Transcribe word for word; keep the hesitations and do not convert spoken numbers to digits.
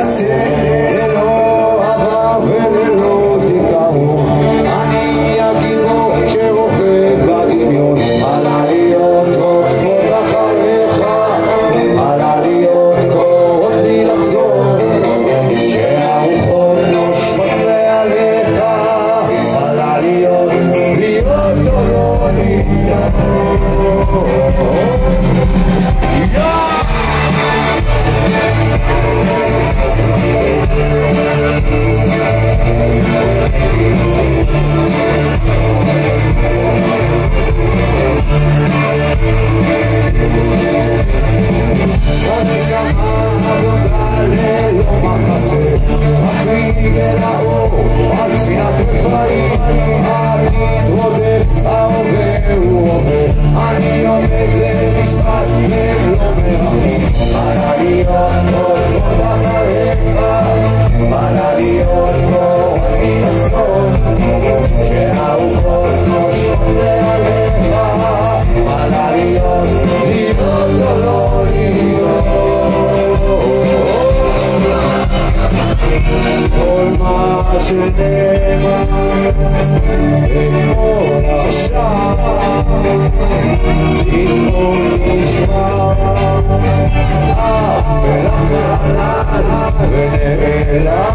קצה, ללא עבר וללא זיכרון. אני הגיבור שרוכב בדמיון, על העליות רודפות אחריך, על העליות קוראות לי לחזור, שהרוחות נושפות מעליך, על העליות להיות או לא להיות. הנשמה עבודה ללא מחסה, מפליג אל האור על ספינת רפאים, העתיד רודף, ההווה הוא עובר, אני עומד למשפט ללא מרחמים, על עליות רודפות אחריך, על עליות קוראות לי לחזור, שהרוחות נושפות מעליך, על עליות להיות או לא להיות. כל מה שנאמר אתמול עכשיו פתאום נשמע אפל החלל ונעלם.